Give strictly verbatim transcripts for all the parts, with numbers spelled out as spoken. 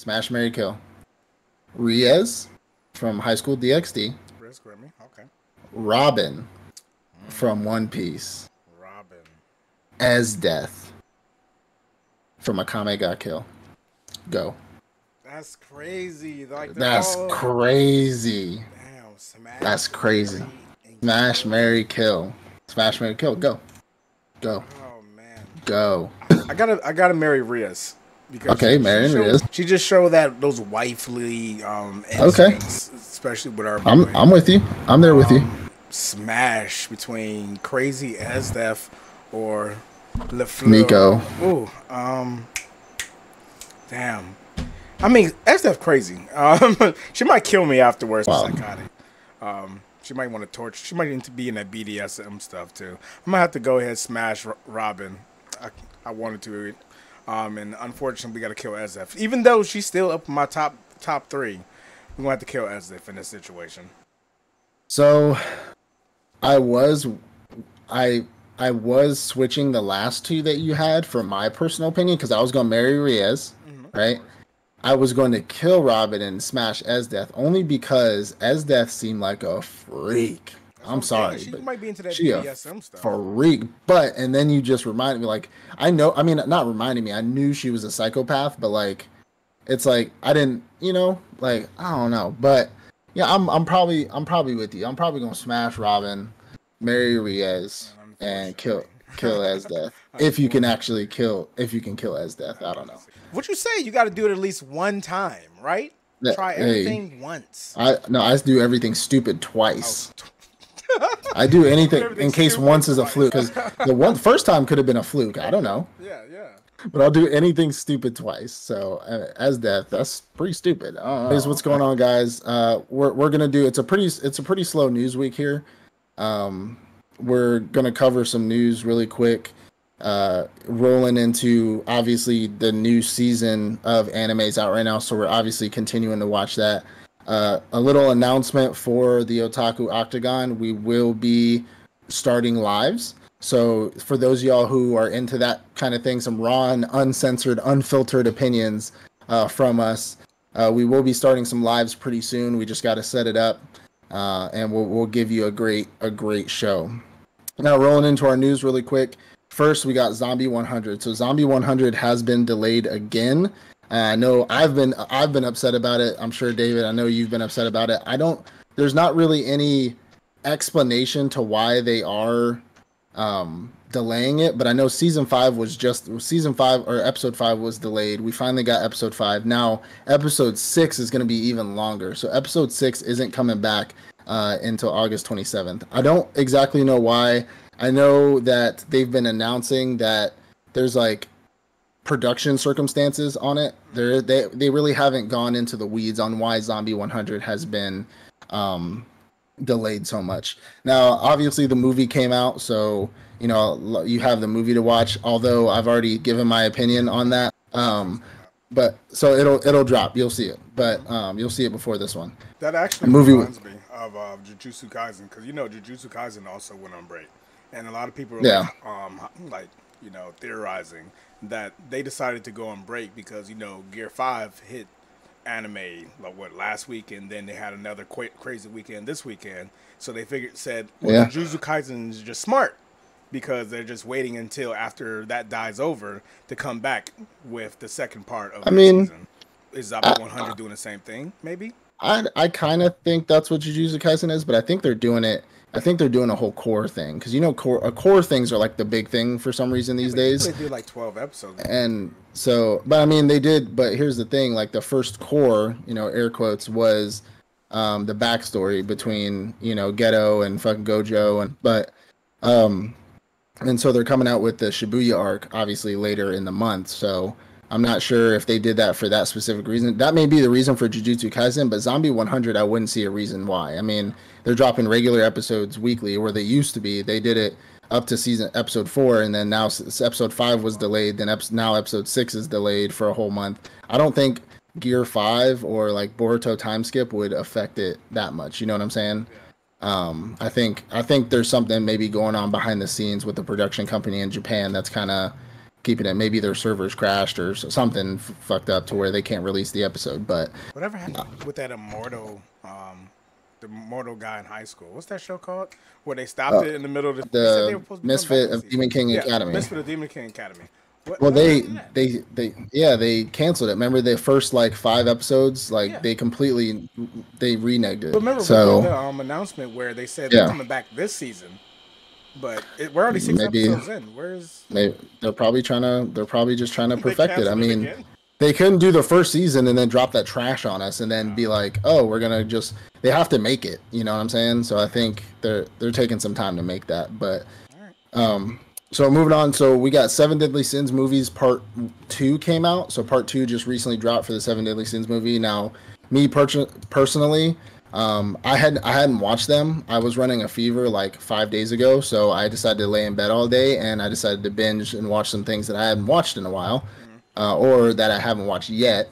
Smash Mary Kill. Riez from High School D X D. Riz Grimmy. Okay. Robin Mm. from One Piece. Robin. As Death from Akame ga Kill. Go. That's crazy. Like That's all... crazy. Damn, smash. That's crazy. Smash Mary Kill. Smash Mary Kill. Go. Go. Oh man. Go. I gotta I gotta marry Riaz. Because okay, she, marry she Riaz. She just showed that those wifely um okay. especially with our I'm boy. I'm with you. I'm there with um, you. Smash between Crazy Esdef or LeFleur. Nico. Ooh, um damn. I mean, Esdef crazy. Um she might kill me afterwards. Wow. Psychotic. Um She might want to torture. She might need to be in that B D S M stuff too. I'm gonna have to go ahead and smash Robin. I, I wanted to, um, and unfortunately, we got to kill Esdef. Even though she's still up in my top top three, we're gonna have to kill Esdef in this situation. So, I was, I I was switching the last two that you had for my personal opinion because I was gonna marry Riaz, mm-hmm. right? I was going to kill Robin and smash Esdeath only because Esdeath seemed like a freak. That's I'm sorry, she but might be into that she B D S M a stuff. freak. But and then you just reminded me, like I know, I mean, not reminding me. I knew she was a psychopath, but like, it's like I didn't, you know, like I don't know. But yeah, I'm I'm probably I'm probably with you. I'm probably gonna smash Robin, marry Riaz, and kill kill Esdeath if you can actually kill if you can kill Esdeath. I don't know. What you say? You got to do it at least one time, right? Yeah, Try everything hey, once. I no, I do everything stupid twice. Oh. I do anything in case once is a fluke because the one first time could have been a fluke. I don't know. Yeah, yeah. But I'll do anything stupid twice. So uh, as death, that's pretty stupid. Oh, here's what's going on, guys. Uh, we're we're gonna do. It's a pretty it's a pretty slow news week here. Um, we're gonna cover some news really quick. Uh, rolling into obviously the new season of animes out right now, so we're obviously continuing to watch that. Uh, a little announcement for the Otaku Octagon: we will be starting lives. So for those of y'all who are into that kind of thing, some raw and uncensored, unfiltered opinions uh, from us, uh, we will be starting some lives pretty soon. We just got to set it up, uh, and we'll we'll give you a great a great show. Now rolling into our news really quick. First, we got Zombie one hundred. So Zombie one hundred has been delayed again. Uh, I know I've been I've been upset about it. I'm sure David, I know you've been upset about it. I don't. There's not really any explanation to why they are um, delaying it, but I know season five was just season five or episode five was delayed. We finally got episode five. Now episode six is going to be even longer. So episode six isn't coming back uh, until August twenty-seventh. I don't exactly know why. I know that they've been announcing that there's like production circumstances on it. They're, they they really haven't gone into the weeds on why Zombie one hundred has been um, delayed so much. Now, obviously, the movie came out, so you know you have the movie to watch. Although I've already given my opinion on that, um, but so it'll it'll drop. You'll see it, but um, you'll see it before this one. That actually the movie reminds me of uh, Jujutsu Kaisen because you know Jujutsu Kaisen also went on break. And a lot of people are yeah. like, um, like, you know, theorizing that they decided to go on break because, you know, Gear five hit anime, like, what, last week, and then they had another qu- crazy weekend this weekend. So they figured, said, well, yeah. Jujutsu Kaisen is just smart because they're just waiting until after that dies over to come back with the second part of I the mean, season. Is Zombie one hundred doing the same thing, maybe? I, I kind of think that's what Jujutsu Kaisen is, but I think they're doing it. I think they're doing a whole core thing because you know core uh, core things are like the big thing for some reason these yeah, days. They do like twelve episodes, and so, but I mean they did. But here's the thing: like the first core, you know, air quotes was um, the backstory between you know Ghetto and fucking Gojo, and but um, and so they're coming out with the Shibuya arc obviously later in the month. So I'm not sure if they did that for that specific reason. That may be the reason for Jujutsu Kaisen, but Zombie one hundred, I wouldn't see a reason why. I mean, they're dropping regular episodes weekly, where they used to be. They did it up to season episode four, and then now episode five was delayed. Then ep- now episode six is delayed for a whole month. I don't think Gear five or like Boruto time skip would affect it that much. You know what I'm saying? Um, I think I think there's something maybe going on behind the scenes with the production company in Japan that's kind of keeping it. Maybe their servers crashed or something f- fucked up to where they can't release the episode. But whatever happened with that immortal, um, the immortal guy in high school? What's that show called? Where they stopped uh, it in the middle of the, the they said they were supposed to Misfit of Demon King yeah, Academy. Misfit of Demon King Academy. What, well, what they they they yeah they canceled it. Remember the first like five episodes, like yeah. they completely they reneged it. But remember so, the um, announcement where they said yeah. they're coming back this season. But it, we're already six maybe, episodes in. Where's maybe they're probably trying to they're probably just trying to perfect it. I mean, it they couldn't do the first season and then drop that trash on us and then wow. be like, oh, we're gonna just they have to make it. You know what I'm saying? So I think they're they're taking some time to make that. But um, so moving on. So we got Seven Deadly Sins movies part two came out. So part two just recently dropped for the Seven Deadly Sins movie. Now, me per- personally. Um, I had I hadn't watched them. I was running a fever like five days ago, so I decided to lay in bed all day, and I decided to binge and watch some things that I hadn't watched in a while, mm-hmm. uh, or that I haven't watched yet.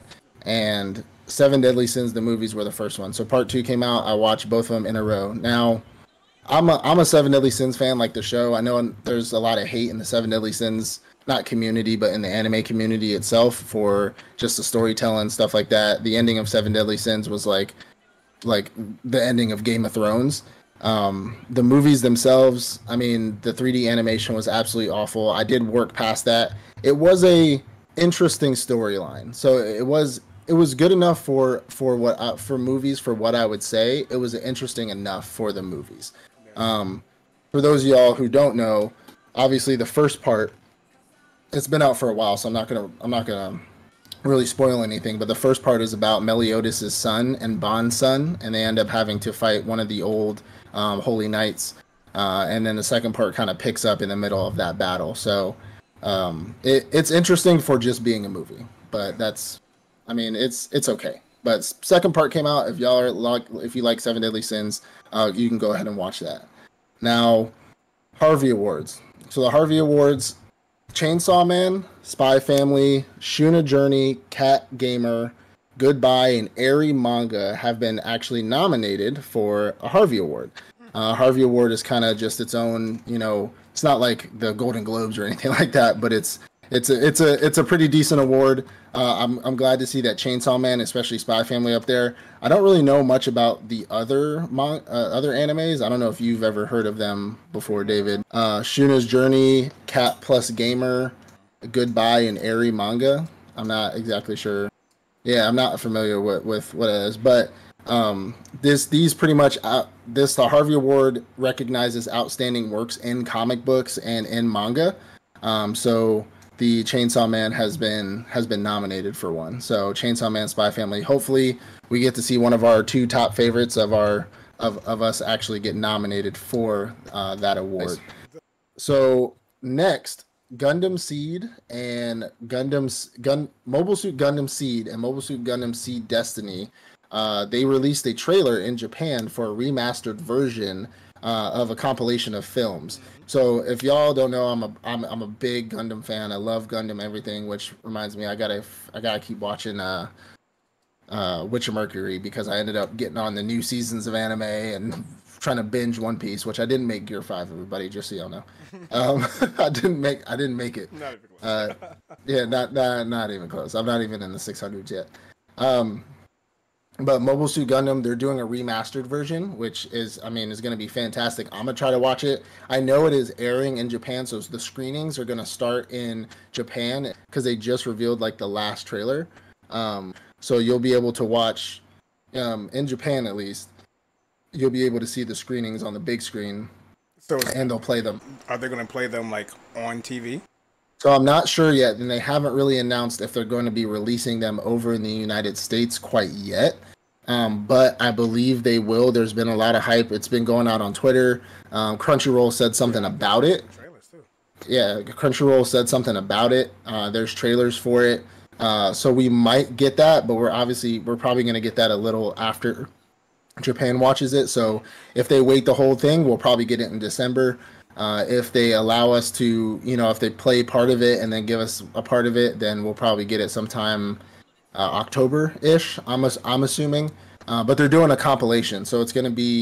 And Seven Deadly Sins, the movies, were the first one. So part two came out. I watched both of them in a row. Now, I'm a I'm a Seven Deadly Sins fan, like the show. I know there's a lot of hate in the Seven Deadly Sins, not community, but in the anime community itself for just the storytelling stuff like that. The ending of Seven Deadly Sins was like. like the ending of Game of Thrones. Um, the movies themselves, I mean, the three D animation was absolutely awful. I did work past that. It was a interesting storyline. So it was it was good enough for for what uh, for movies for what I would say. It was interesting enough for the movies. Um, for those of y'all who don't know, obviously the first part it's been out for a while, so I'm not going to I'm not going to really spoil anything, but the first part is about Meliodas' son and Bond's son, and they end up having to fight one of the old um, holy knights, uh, and then the second part kind of picks up in the middle of that battle. So um, it, it's interesting for just being a movie, but that's, I mean, it's it's okay. But second part came out. If y'all are like, if you like Seven Deadly Sins, uh, you can go ahead and watch that. Now, Harvey Awards. So the Harvey Awards. Chainsaw Man, Spy Family, Shuna Journey, Cat Gamer, Goodbye, and Airy Manga have been actually nominated for a Harvey Award. Uh, Harvey Award is kind of just its own, you know, it's not like the Golden Globes or anything like that, but it's it's a it's a it's a pretty decent award. Uh, I'm I'm glad to see that Chainsaw Man, especially Spy Family, up there. I don't really know much about the other mon- uh, other animes. I don't know if you've ever heard of them before, David. Uh, Shuna's Journey, Cat Plus Gamer, Goodbye, and Airy Manga. I'm not exactly sure. Yeah, I'm not familiar with, with what it is, but um, this these pretty much uh, this the Harvey Award recognizes outstanding works in comic books and in manga. Um, so. The Chainsaw Man has been has been nominated for one. So Chainsaw Man, Spy Family. Hopefully, we get to see one of our two top favorites of our of, of us actually get nominated for uh, that award. So next, Gundam Seed and Gundam's Gun Mobile Suit Gundam Seed and Mobile Suit Gundam Seed Destiny. Uh, they released a trailer in Japan for a remastered version uh, of a compilation of films. So if y'all don't know, I'm a I'm I'm a big Gundam fan. I love Gundam everything, which reminds me I gotta I gotta keep watching uh, uh, Witcher Mercury because I ended up getting on the new seasons of anime and trying to binge One Piece, which I didn't make Gear Five. Everybody, just so y'all know, um, I didn't make I didn't make it. Not even close. Uh, yeah, not not not even close. I'm not even in the six hundreds yet. Um, But Mobile Suit Gundam, they're doing a remastered version, which is, I mean, is going to be fantastic. I'm going to try to watch it. I know it is airing in Japan, so the screenings are going to start in Japan because they just revealed, like, the last trailer. Um, so you'll be able to watch, um, in Japan at least, you'll be able to see the screenings on the big screen, so and they'll play them. Are they going to play them, like, on T V? So I'm not sure yet, and they haven't really announced if they're going to be releasing them over in the United States quite yet. Um, but I believe they will. There's been a lot of hype. It's been going out on Twitter. Um, Crunchyroll said something about it. Yeah, Crunchyroll said something about it. Uh, there's trailers for it. Uh, so we might get that, but we're obviously, we're probably going to get that a little after Japan watches it. So if they wait the whole thing, we'll probably get it in December. Uh, if they allow us to, you know, if they play part of it and then give us a part of it, then we'll probably get it sometime uh, October-ish, I'm, I'm assuming. Uh, but they're doing a compilation, so it's going to be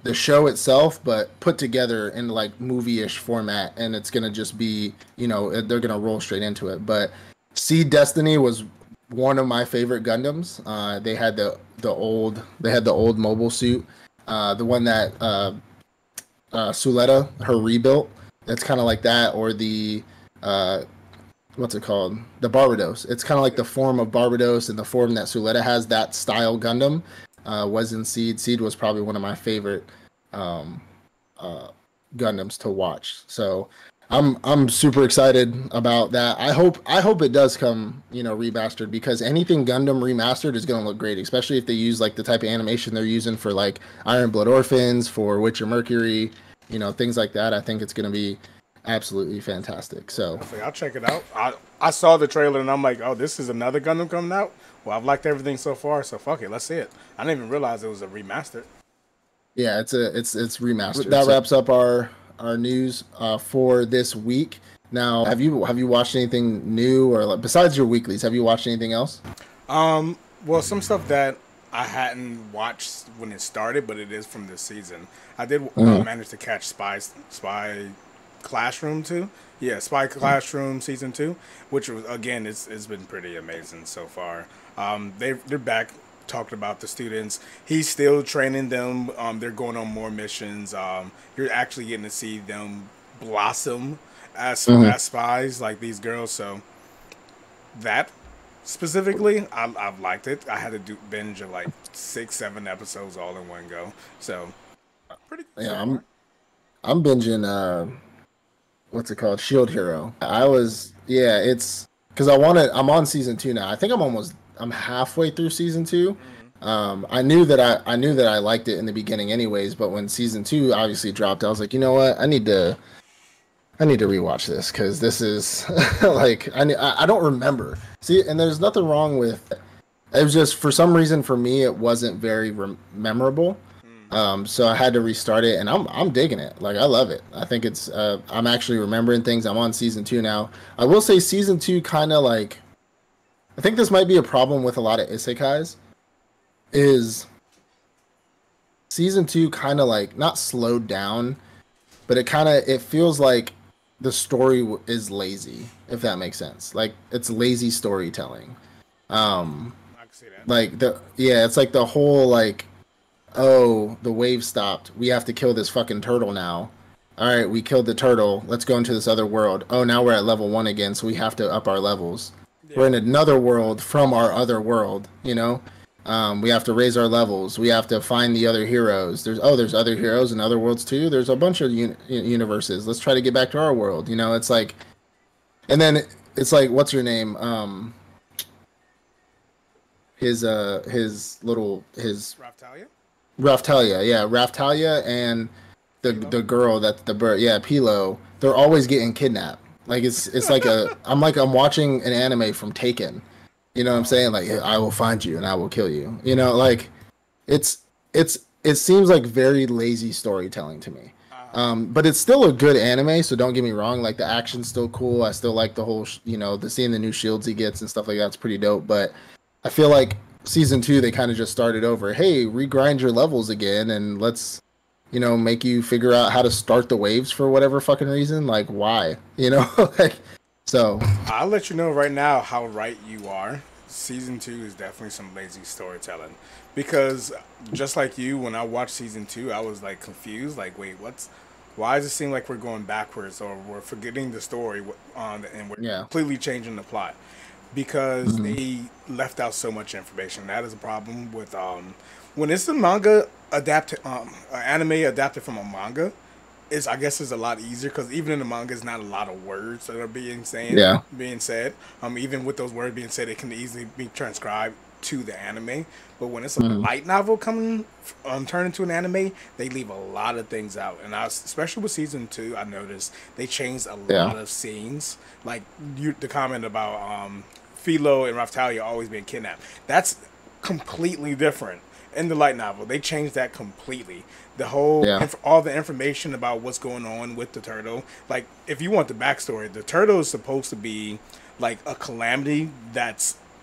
the show itself, but put together in like movie-ish format, and it's gonna just be, you know, they're gonna roll straight into it. But Seed Destiny was one of my favorite Gundams. Uh, they had the the old they had the old mobile suit, uh, the one that uh, uh, Suletta her rebuilt. It's kind of like that, or the uh, what's it called? The Barbados. It's kind of like the form of Barbados and the form that Suletta has. That style Gundam uh, was in Seed. Seed was probably one of my favorite um, uh, Gundams to watch. So I'm I'm super excited about that. I hope I hope it does come, you know, remastered, because anything Gundam remastered is going to look great, especially if they use like the type of animation they're using for like Iron Blood Orphans, for Witcher Mercury, you know, things like that. I think it's going to be absolutely fantastic. So I'll check it out. I I saw the trailer and I'm like, oh, this is another Gundam coming out. Well, I've liked everything so far, so fuck it, let's see it. I didn't even realize it was a remastered. Yeah, it's a it's it's remastered. That wraps up our our news uh, for this week. Now, have you have you watched anything new, or like, besides your weeklies? Have you watched anything else? Um, well, some stuff that I hadn't watched when it started, but it is from this season. I did mm-hmm. uh, manage to catch Spy Spy Classroom two. Yeah, Spy Classroom season two, which was, again, it's it's been pretty amazing so far. Um, they they're back. Talked about the students. He's still training them. Um, they're going on more missions. Um, you're actually getting to see them blossom as mm-hmm. as spies, like these girls. So that specifically, I, I've liked it. I had to do binge of like six, seven episodes all in one go. So pretty. Yeah, so I'm I'm binging. Uh, what's it called? Shield Hero. I was yeah. It's because I wanted. I'm on season two now. I think I'm almost. I'm halfway through season two. Um, I knew that I, I knew that I liked it in the beginning anyways, but when season two obviously dropped, I was like, you know what? I need to, I need to rewatch this, because this is like, I, I don't remember. See, and there's nothing wrong with, it was just, for some reason for me, it wasn't very rem- memorable. Um, so I had to restart it, and I'm, I'm digging it. Like, I love it. I think it's, uh, I'm actually remembering things. I'm on season two now. I will say season two kind of like, I think this might be a problem with a lot of isekais, is season two kind of like, not slowed down, but it kind of, it feels like the story is lazy, if that makes sense. Like, it's lazy storytelling. Um, I can see that. Like, the, yeah, it's like the whole, like, oh, the wave stopped. We have to kill this fucking turtle now. All right, we killed the turtle. Let's go into this other world. Oh, now we're at level one again, so we have to up our levels. Yeah. We're in another world from our other world, you know? Um, we have to raise our levels. We have to find the other heroes. There's oh, there's other heroes in other worlds too. There's a bunch of uni- universes. Let's try to get back to our world. You know, it's like, and then it's like, what's your name? Um, his uh, his little his Raftalia. Raftalia, yeah, Raftalia, and the Pilo? the girl that's the bird, yeah, Pilo. They're always getting kidnapped. Like it's it's like a I'm like I'm watching an anime from Taken. You know what I'm saying? Like, I will find you and I will kill you. You know, like, it's it's it seems like very lazy storytelling to me. Um, but it's still a good anime, so don't get me wrong. Like, the action's still cool. I still like the whole, you know, the seeing the new shields he gets and stuff like that's pretty dope. But I feel like season two, they kind of just started over. Hey, regrind your levels again, and let's, you know, make you figure out how to start the waves for whatever fucking reason. Like, why? You know, like. So I'll let you know right now how right you are. Season two is definitely some lazy storytelling, because just like you, when I watched season two, I was like confused. Like, wait, what's? Why does it seem like we're going backwards, or we're forgetting the story on, and we're yeah. completely changing the plot? Because mm-hmm. they left out so much information. That is a problem with um when it's a manga adapted, um, an anime adapted from a manga. Is I guess is a lot easier, because even in the manga, it's not a lot of words that are being saying, yeah. being said. Um, even with those words being said, it can easily be transcribed to the anime. But when it's a mm. light novel coming, um, turned into an anime, they leave a lot of things out. And I was, especially with season two, I noticed they changed a yeah. lot of scenes. Like you, the comment about um, Philo and Raftalia always being kidnapped. That's completely different. In the light novel, they changed that completely. The whole, yeah. inf- all the information about what's going on with the turtle. Like, if you want the backstory, the turtle is supposed to be like a calamity that's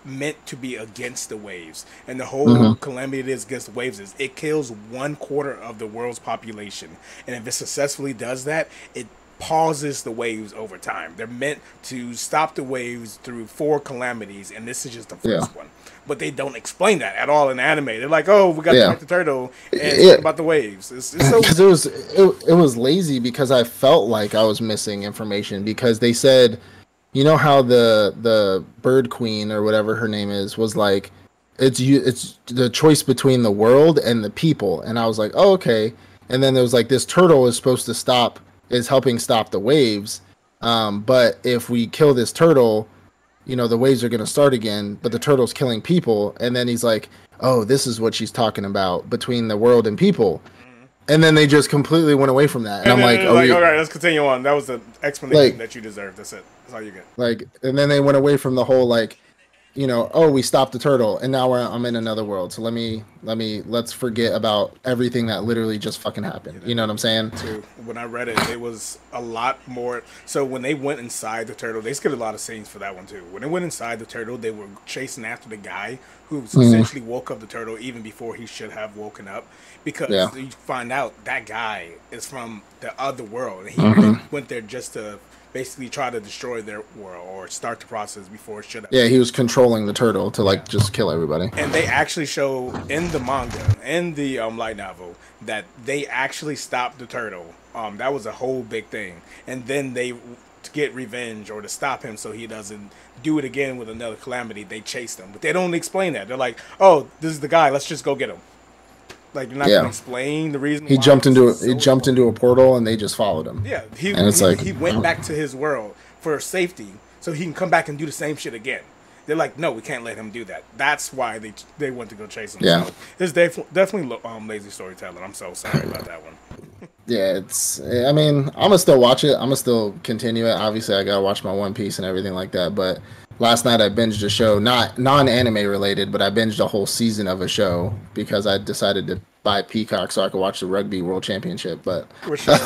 meant to be against the waves, and the whole Mm-hmm. calamity it is against the waves is it kills one quarter of the world's population, and if it successfully does that, it pauses the waves over time. They're meant to stop the waves through four calamities, and this is just the first Yeah. one. But they don't explain that at all in anime. They're like, "Oh, we got Yeah. to fight the turtle, and it's Yeah. about the waves." It's, it's so Because it was it, it was lazy because I felt like I was missing information because they said, you know how the the bird queen or whatever her name is was like, it's you it's the choice between the world and the people, and I was like, oh, okay. And then there was like this turtle is supposed to stop is helping stop the waves, um, but if we kill this turtle, you know the waves are going to start again, but the turtle's killing people. And then he's like, oh, this is what she's talking about between the world and people. And then they just completely went away from that, and, and I'm then like, it's are like, we, all right, let's continue on. That was the explanation Like- that you deserved. That's it. That's all you get. like, and then they went away from the whole like, you know, oh, we stopped the turtle, and now we're, I'm in another world. So let me, let me, let's forget about everything that literally just fucking happened. You know what I'm saying? Too. When I read it, it was a lot more. So when they went inside the turtle, they skipped a lot of scenes for that one too. When they went inside the turtle, they were chasing after the guy who Mm-hmm. essentially woke up the turtle even before he should have woken up, because Yeah. you find out that guy is from the other world, and he Mm-hmm. went there just to basically try to destroy their world or start the process before it should have. Yeah, he was controlling the turtle to like just kill everybody. And they actually show in the manga, in the um, light novel, that they actually stopped the turtle. Um, that was a whole big thing. And then they, to get revenge or to stop him so he doesn't do it again with another calamity, they chased him. But they don't explain that. They're like, oh, this is the guy. Let's just go get him. Like, you're not Yeah. going to explain the reason He why. jumped into It's a, he so jumped into a portal, and they just followed him. Yeah, he, And it's he, like- he went back to his world for safety so he can come back and do the same shit again. They're like, no, we can't let him do that. That's why they they went to go chase him. Yeah. So it's def- definitely lo- um, lazy storytelling. I'm so sorry about that one. Yeah, it's. I mean, I'm gonna still watch it. I'm gonna still continue it. Obviously, I gotta watch my One Piece and everything like that. But last night I binged a show, not non-anime related, but I binged a whole season of a show because I decided to buy Peacock so I could watch the Rugby World Championship. But Which show?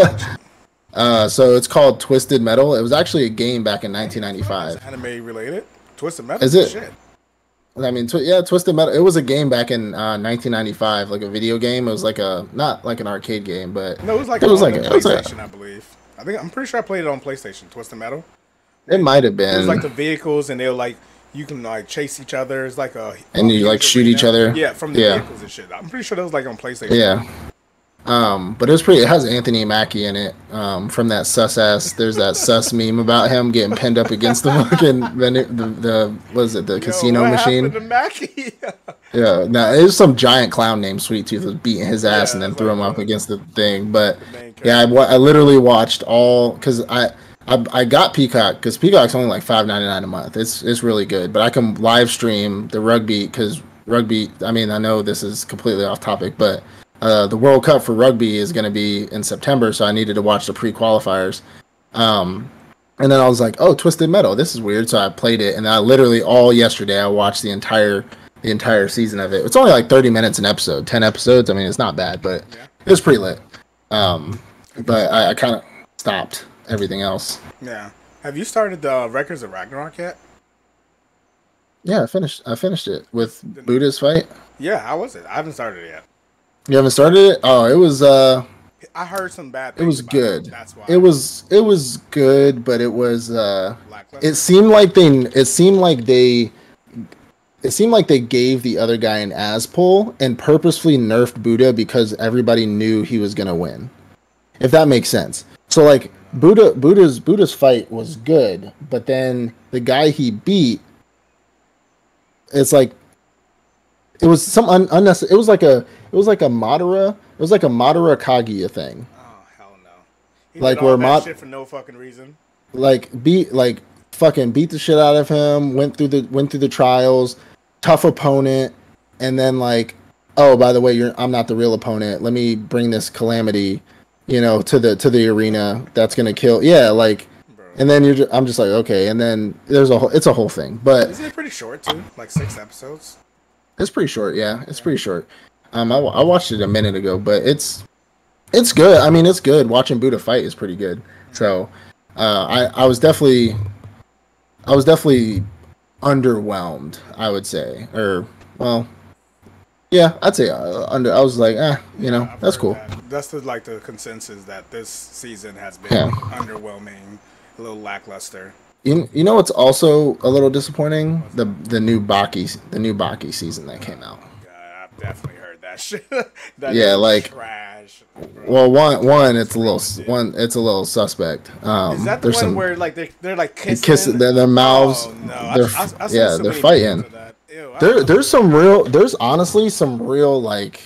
uh, so it's called Twisted Metal. It was actually a game back in nineteen ninety-five. Anime related? Twisted Metal? Is it? Shit. I mean, tw- yeah, Twisted Metal. It was a game back in uh, nineteen ninety-five, like a video game. It was like a not like an arcade game, but No, it was like it was on like the a, it was PlayStation, like I believe. I think I'm pretty sure I played it on PlayStation. Twisted Metal. it might have It been. was like the vehicles, and they're like you can like chase each other. It's like a And you, like, shoot each other? Yeah, from the Yeah. vehicles and shit. I'm pretty sure that was like on PlayStation. Yeah. Um, but it was pretty. It has Anthony Mackie in it. Um, from that sus ass. There's that sus meme about him getting pinned up against the fucking the the, the what is it the Yo, casino what machine? happened to Mackie? Yeah. No, it was some giant clown named Sweet Tooth was beating his ass Yeah, and then it's threw like him up the- against the thing. But the main yeah, I, wa- I literally watched all because I. I, I got Peacock because Peacock's only like five ninety nine a month. It's it's really good, but I can live stream the rugby because rugby. I mean, I know this is completely off topic, but uh, the World Cup for rugby is going to be in September, so I needed to watch the pre qualifiers. Um, and then I was like, oh, Twisted Metal, this is weird. So I played it, and I literally all yesterday I watched the entire the entire season of it. It's only like thirty minutes an episode, ten episodes. I mean, it's not bad, but Yeah. it was pretty lit. Um, but I, I kind of stopped everything else. Yeah. Have you started the Records of Ragnarok yet? Yeah, I finished. I finished it with Buddha's fight. Yeah, how was it? I haven't started it yet. You haven't started it? Oh, it was. Uh, I heard some bad it things. was about good. It. That's why. It was. It was good, but it was. Uh, Lackluster. it seemed like they. It seemed like they. It seemed like they gave the other guy an as pull and purposefully nerfed Buddha because everybody knew he was gonna win. If that makes sense. So like Buddha, Buddha's Buddha's fight was good, but then the guy he beat. It's like it was some un- unnecessary. It was like a it was like a Madara. It was like a Madara Kaguya thing. Oh hell no! He Like did all where that Mod- shit for no fucking reason. Like beat like fucking beat the shit out of him. Went through the went through the trials. Tough opponent, and then like, oh, by the way, you're I'm not the real opponent. Let me bring this calamity, you know, to the to the arena. That's gonna kill. Yeah, like. Bro. And then you're, just, I'm just like, okay. And then there's a whole, it's a whole thing, but Isn't it pretty short too? Like six episodes. it's pretty short. Yeah, it's pretty short. Um, I, I watched it a minute ago, but it's, it's good. I mean, it's good. Watching Buddha fight is pretty good. So, uh, I, I was definitely, I was definitely underwhelmed, I would say, or well, yeah, I'd say uh, under. I was like, ah, you Yeah, know, I've that's heard cool. that. That's the, like the consensus that this season has been Yeah. underwhelming, a little lackluster. You, you know what's also a little disappointing? The the new Baki the new Baki season that came out. Yeah, I've definitely heard that shit. That Yeah, is like, trash. Bro. well, one one it's a little Recommended. one it's a little suspect. Um, Is that the there's one some where like they they're like kissing? kiss their, their mouths. Oh no! I, They're I, I seen yeah, so they're many fighting. memes of that. Ew, I There don't there's some real there's honestly some real like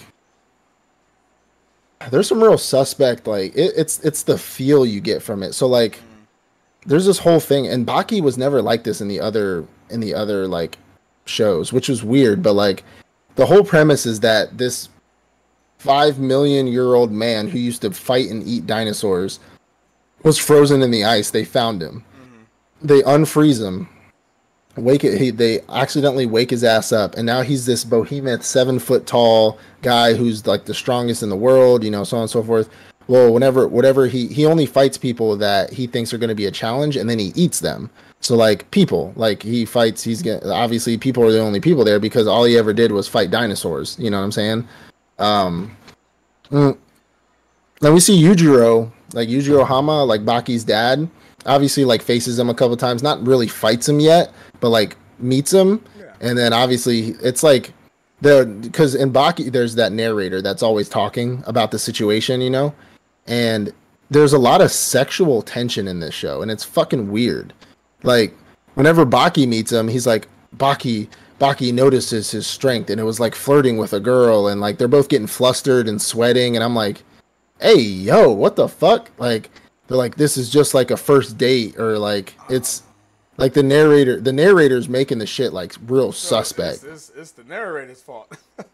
there's some real suspect like it, it's it's the feel you get from it. So like there's this whole thing, and Baki was never like this in the other in the other like shows, which was weird. But like the whole premise is that this five million year old man who used to fight and eat dinosaurs was frozen in the ice. They found him. Mm-hmm. They unfreeze him. Wake it. He, they accidentally wake his ass up, and now he's this behemoth, seven foot tall guy who's like the strongest in the world. You know, so on and so forth. Well, whenever, whatever he he only fights people that he thinks are going to be a challenge, and then he eats them. So like people, like he fights. He's get obviously people are the only people there because all he ever did was fight dinosaurs. You know what I'm saying? Um, mm. Then we see Yujiro, like Yujiro Hama, like Baki's dad. Obviously, like faces him a couple times. Not really fights him yet, but like meets him. Yeah. And then obviously it's like the because in Baki there's that narrator that's always talking about the situation, you know. And there's a lot of sexual tension in this show, and it's fucking weird. Like, whenever Baki meets him, he's like, Baki, Baki notices his strength, and it was like flirting with a girl, and like they're both getting flustered and sweating, and I'm like, hey, yo, what the fuck? Like, they're like, this is just like a first date, or like, it's like the narrator, the narrator's making the shit like real no, suspect. It's, it's, it's the narrator's fault.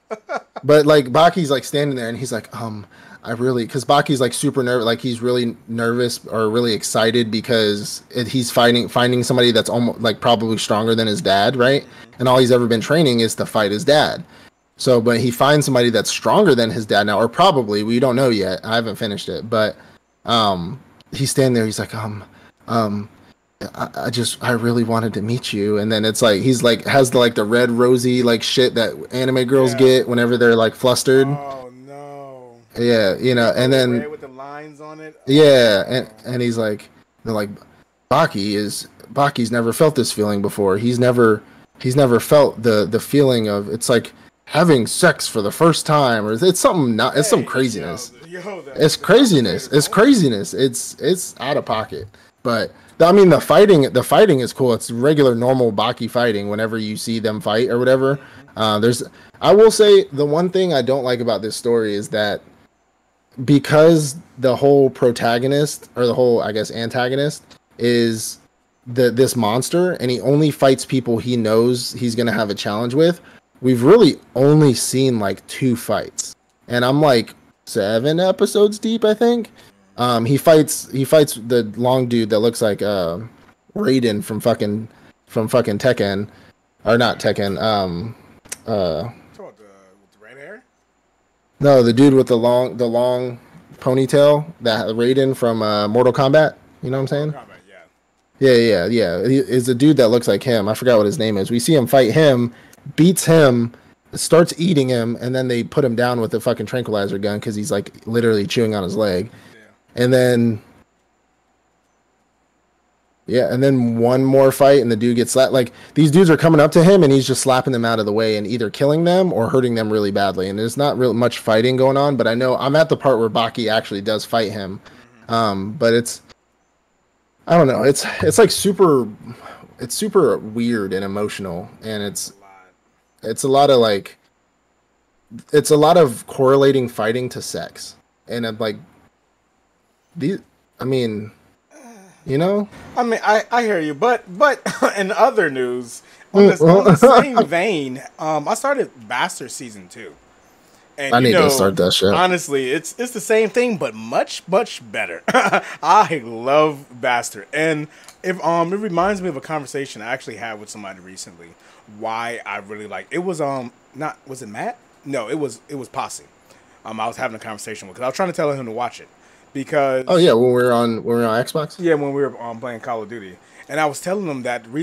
But like, Baki's like standing there, and he's like, um, I really, because Baki's like super nervous, like he's really nervous or really excited because it, he's fighting, finding somebody that's almost like probably stronger than his dad, right? And all he's ever been training is to fight his dad. So, but he finds somebody that's stronger than his dad now, or probably, we don't know yet. I haven't finished it, but um, he's standing there. He's like, um, um, I, I just, I really wanted to meet you. And then it's like, he's like, has the like the red rosy like shit that anime girls yeah. get whenever they're like flustered. Oh. Yeah, you know, and then red with the lines on it. Yeah, and and he's like, they're like, Baki is Baki's never felt this feeling before. He's never he's never felt the the feeling of it's like having sex for the first time, or it's something not it's hey, some craziness. Yo, yo, that, it's craziness. It's craziness. It's it's out of pocket. But I mean, the fighting the fighting is cool. It's regular normal Baki fighting. Whenever you see them fight or whatever, uh, there's. I will say the one thing I don't like about this story is that. Because the whole protagonist or the whole I guess antagonist is the this monster and he only fights people he knows he's gonna have a challenge with, we've really only seen like two fights, and I'm like seven episodes deep, I think. Um, he fights he fights the long dude that looks like uh, Raiden from fucking from fucking Tekken, or not Tekken. Um, uh, No, the dude with the long, the long ponytail, that Raiden from uh, Mortal Kombat. You know what I'm saying? Mortal Kombat, yeah. Yeah, yeah, yeah. He is a dude that looks like him. I forgot what his name is. We see him fight him, beats him, starts eating him, and then they put him down with a fucking tranquilizer gun because he's like literally chewing on his leg. Yeah. And then, yeah, and then one more fight, and the dude gets slapped. Like, these dudes are coming up to him, and he's just slapping them out of the way and either killing them or hurting them really badly. And there's not real much fighting going on, but I know I'm at the part where Baki actually does fight him. Um, but it's, I don't know, it's it's like super, it's super weird and emotional, and it's it's a lot of like, it's a lot of correlating fighting to sex, and I'm like, these, I mean. You know, I mean, I, I hear you, but but in other news, on, this, on the same vein, um, I started Bastard season two. And, I need you know, to start that shit. Honestly, it's it's the same thing, but much much better. I love Bastard, and if um, it reminds me of a conversation I actually had with somebody recently. Why I really like it was um not was it Matt? No, it was it was Posse. Um, I was having a conversation with because I was trying to tell him to watch it. Because oh yeah, when we were on when we were on Xbox. Yeah, when we were um, playing Call of Duty, and I was telling them that the reason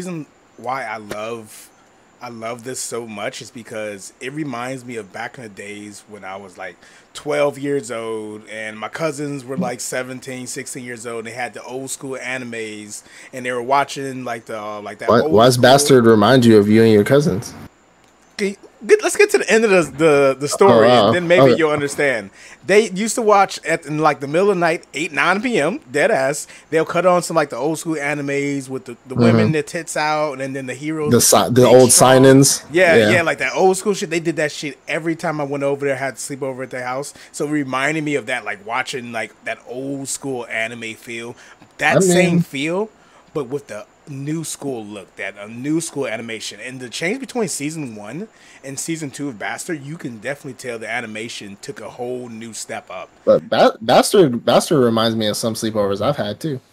why I love I love this so much is because it reminds me of back in the days when I was like twelve years old and my cousins were like seventeen, sixteen years old. And they had the old school animes and they were watching like the uh, like that. Why, old why does school... Bastard remind you of you and your cousins? Okay, get, let's get to the end of the the, the story, oh, wow. and then maybe okay. you'll understand. They used to watch at in like the middle of the night, eight nine p.m. dead ass. They'll cut on some like the old school animes with the, the mm-hmm. women their tits out, and then the heroes, the si- the old sign-ins. Yeah, yeah, yeah, like that old school shit. They did that shit every time I went over there. Had to sleep over at their house, so it reminded me of that, like watching like that old school anime feel, that I mean, same feel, but with the new school look, that a new school animation. And the change between season one and season two of Bastard, you can definitely tell the animation took a whole new step up. But ba- Bastard Bastard reminds me of some sleepovers I've had too.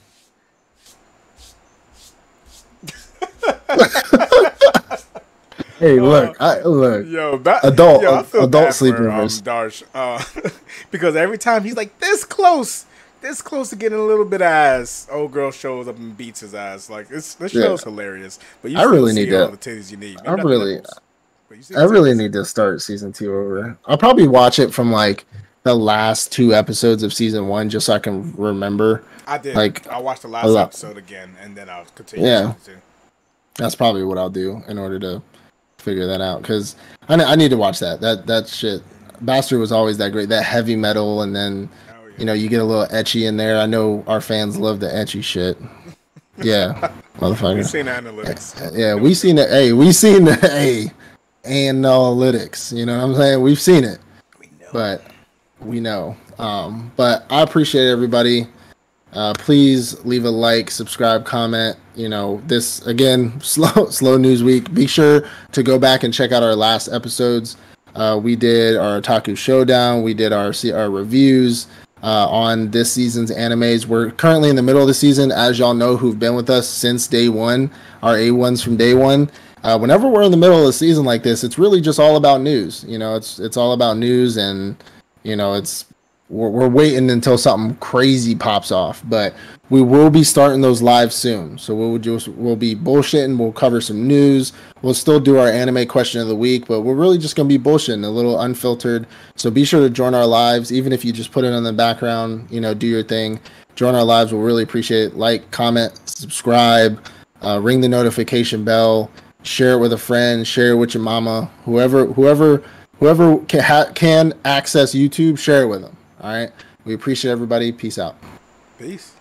Hey, look, uh, I look. Yo, ba- adult yo, I feel adult bad sleepovers. For, um, Darsh, uh, because every time he's like this close. This close to getting a little bit of ass. Old girl shows up and beats his ass. Like it's this show's yeah. hilarious. But you I really need all to. the titties you need. Maybe I really, I really need to start season two over. I'll probably watch it from like the last two episodes of season one just so I can remember. I did. Like I watched the last episode again and then I'll continue. Yeah, that's probably what I'll do in order to figure that out because I I need to watch that. That that shit. Bastard was always that great. That heavy metal and then. You know, you get a little etchy in there. I know our fans love the etchy shit. Yeah, motherfucker. We've seen analytics. Yeah, we seen it. Hey, we seen the hey analytics. You know what I'm saying? We've seen it. We know. But we know. Um, but I appreciate everybody. Uh, please leave a like, subscribe, comment. You know, this again, slow slow news week. Be sure to go back and check out our last episodes. Uh, we did our Otaku Showdown. We did our our reviews. Uh, on this season's animes. We're currently in the middle of the season, as y'all know who've been with us since day one, our A ones from day one. Uh, whenever we're in the middle of the season like this, it's really just all about news. You know, it's it's all about news, and you know, it's we're, we're waiting until something crazy pops off. But we will be starting those live soon, so we'll just we'll be bullshitting. We'll cover some news. We'll still do our anime question of the week, but we're really just gonna be bullshitting, a little unfiltered. So be sure to join our lives, even if you just put it on the background. You know, do your thing. Join our lives. We'll really appreciate it. Like, comment, subscribe, uh, ring the notification bell, share it with a friend, share it with your mama, whoever, whoever, whoever can, ha- can access YouTube. Share it with them. All right. We appreciate everybody. Peace out. Peace.